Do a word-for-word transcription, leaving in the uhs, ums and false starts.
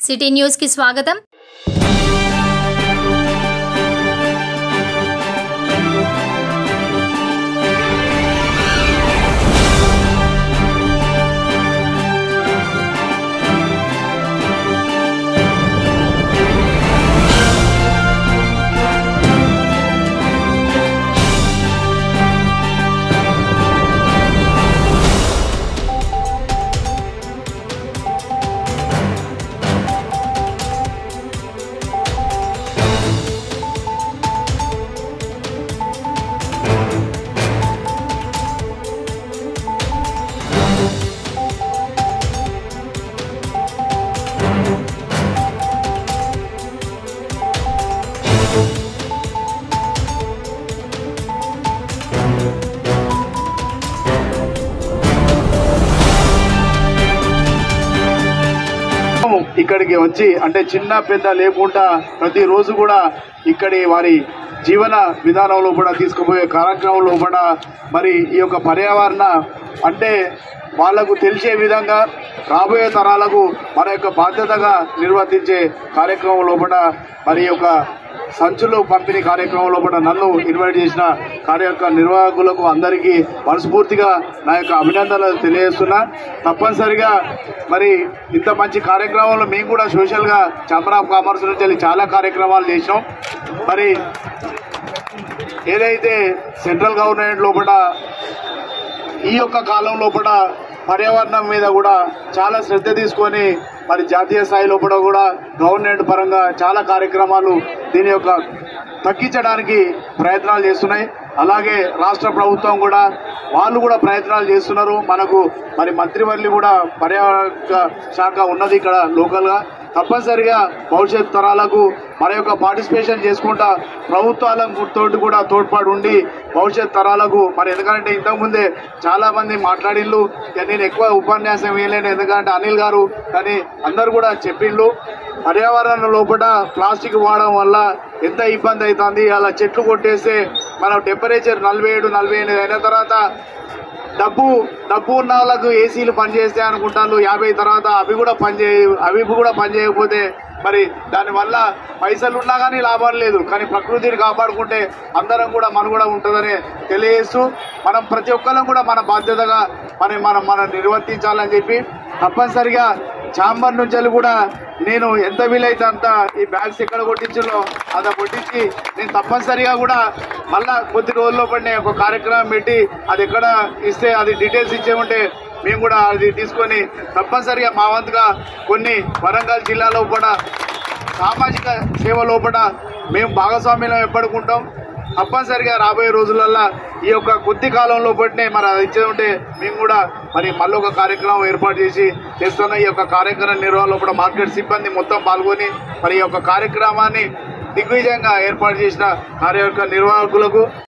City news కి స్వాగతం। ఇక్కడికి వచ్చి అంటే చిన్న పెద్ద లేకుండా ప్రతిరోజు కూడా ఇక్కడి వారి జీవన విధానంలో కూడా తీసుకుపోయే కార్యక్రమంలో కూడా మరి ఈ యొక్క పర్యావరణ అంటే వాళ్లకు తెలిసే విధంగా రాబోయే తరాలకు మన యొక్క బాధ్యతగా నిర్వర్తించే కార్యక్రమంలో కూడా మరి యొక్క సంచులు పంపిణీ కార్యక్రమంలో కూడా నన్ను ఇన్వైట్ చేసిన కార్య యొక్క నిర్వాహకులకు అందరికీ మనస్ఫూర్తిగా నా యొక్క అభినందనలు తెలియజేస్తున్నా। తప్పనిసరిగా మరి ఇంత మంచి కార్యక్రమంలో మేము కూడా సోషల్గా ఛాంబర్ ఆఫ్ కామర్స్ నుంచి చాలా కార్యక్రమాలు చేసినాం। మరి ఏదైతే సెంట్రల్ గవర్నమెంట్ లోపల ఈ యొక్క కాలం లోపల పర్యావరణం మీద కూడా చాలా శ్రద్ధ తీసుకొని మరి జాతీయ స్థాయి లోపల కూడా గవర్నమెంట్ పరంగా చాలా కార్యక్రమాలు దీని యొక్క తగ్గించడానికి ప్రయత్నాలు చేస్తున్నాయి। అలాగే రాష్ట్ర ప్రభుత్వం కూడా వాళ్ళు కూడా ప్రయత్నాలు చేస్తున్నారు। మనకు మరి మంత్రివర్యులు కూడా పర్యావరణ శాఖ ఉన్నది ఇక్కడ లోకల్గా। తప్పనిసరిగా భవిష్యత్ తరాలకు మన యొక్క పార్టిసిపేషన్ చేసుకుంటా ప్రభుత్వాలతో కూడా తోడ్పాటు ఉండి భవిష్యత్ తరాలకు మరి ఎందుకంటే ఇంతకుముందే చాలా మంది మాట్లాడిళ్ళు, నేను ఎక్కువ ఉపన్యాసం వేయలేను ఎందుకంటే అనిల్ గారు కానీ అందరు కూడా చెప్పిండ్రు పర్యావరణ లోపల ప్లాస్టిక్ వాడడం వల్ల ఎంత ఇబ్బంది అవుతుంది। అలా చెట్లు కొట్టేస్తే మనం టెంపరేచర్ నలభై ఏడు నలభై ఎనిమిది అయిన తర్వాత డబ్బు డబ్బు ఉన్న వాళ్ళకు ఏసీలు పనిచేస్తాయి అనుకుంటారు, యాభై తర్వాత అవి కూడా పనిచేయ అవి కూడా పనిచేయకపోతే మరి దానివల్ల పైసలు ఉన్నా కానీ లాభం లేదు। కానీ ప్రకృతిని కాపాడుకుంటే అందరం కూడా మన కూడా ఉంటుందని తెలియజేస్తూ మనం ప్రతి ఒక్కరం కూడా మన బాధ్యతగా మనం మనం మనం నిర్వర్తించాలని చెప్పి తప్పనిసరిగా ఛాంబర్ నుంచి కూడా నేను ఎంత వీలైతే అంత ఈ బ్యాగ్స్ ఎక్కడ కొట్టించాలో అలా కొట్టించి నేను తప్పనిసరిగా కూడా మళ్ళా కొద్ది రోజుల్లో పడిన ఒక కార్యక్రమం పెట్టి అది ఎక్కడ ఇస్తే అది డీటెయిల్స్ ఇచ్చే ఉంటే మేము కూడా అది తీసుకొని తప్పనిసరిగా మా వంతుగా కొన్ని వరంగల్ జిల్లాలో కూడా సామాజిక సేవ లోపల మేము భాగస్వామ్యం ఎప్పటికుంటాం। తప్పనిసరిగా రాబోయే రోజులల్లో ఈ యొక్క కొద్ది కాలంలో పట్టినే మరి అది ఇచ్చే ఉంటే మేము కూడా మరి మళ్ళీ ఒక కార్యక్రమం ఏర్పాటు చేసి చేస్తున్న ఈ యొక్క కార్యక్రమం నిర్వహణలో కూడా మార్కెట్ సిబ్బంది మొత్తం పాల్గొని మరి ఈ యొక్క కార్యక్రమాన్ని దిగ్విజయంగా ఏర్పాటు చేసిన కార్య యొక్క నిర్వాహకులకు